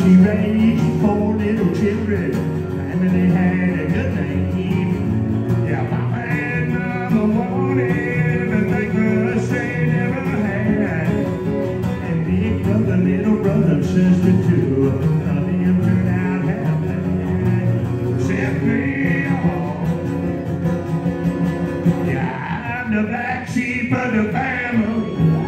she raised 4 little children, and they had a good name. Yeah, Papa and Mama wanted the things they never had. And big brother, little brother, sister too, them turned out half bad. Set me off. Yeah, I'm the black sheep of the family.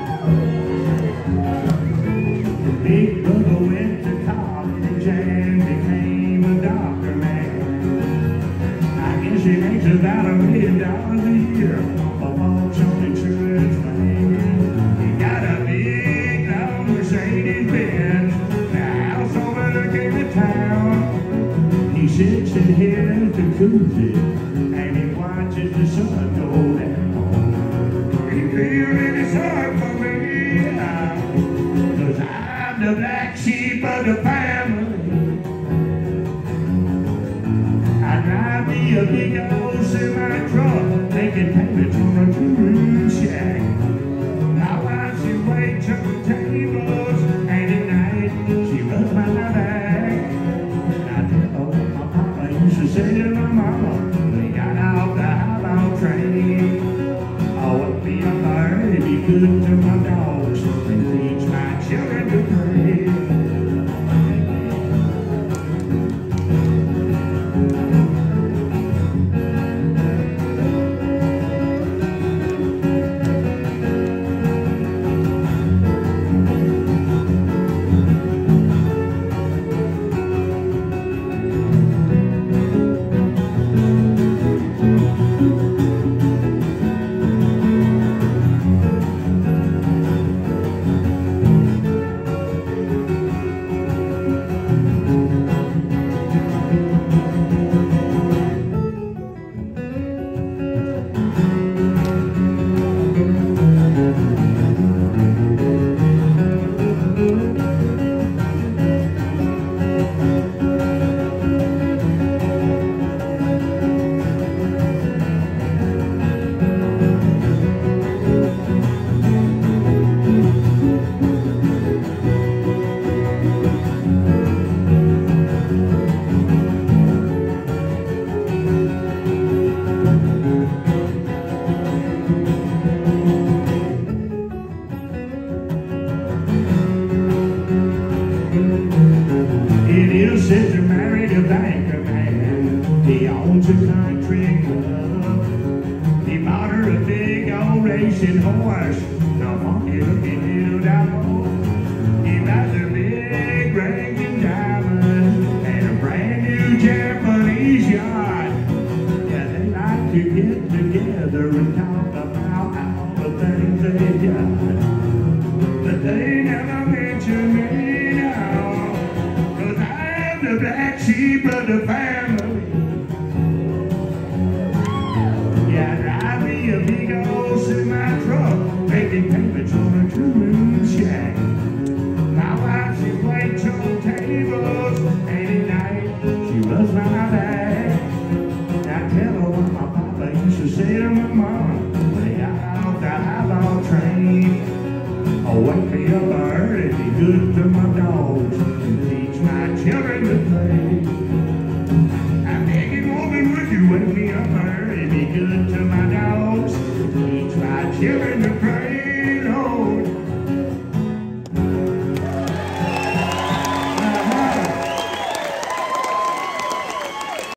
Big brother went to college and became a doctor, man. I guess he makes about $1 million a year for folks on insurance plan. He got a big long Mercedes Benz, the house over the gate of town. He sits in his jacuzzi and he watches the sun go down. He feels really sorry for me, 'cause I'm the black sheep of the family. I drive me a big old semi-truck, making payments on a 2-room shack. My wife, she waits on the tables, and at night she rubs my back. I tell her what my papa used to say to my mama when he got off the highbound train. Oh, wake me up early, be good to my dogs, and teach my children to pray. Sister married a banker man. He owns a country club. He bought her a big old racing horse, a funky looking little dog. He buys a big Rankin diamond and a brand new Japanese yacht. Yeah, they like to get together and talk about all the things they got, but they never mention me now, 'cause the black sheep of the family. Yeah, I drive me a big old semi-truck, making payments on a 2-room shack. My wife, she waits on tables, and at night she rubs my back. I tell her what my papa used to say to my mama when he got off the highball train. Oh, wake me up early, be good to my dogs, and teach my children to play. I'm begging, woman, would you wake me up early, be good to my dogs, and teach my children to play.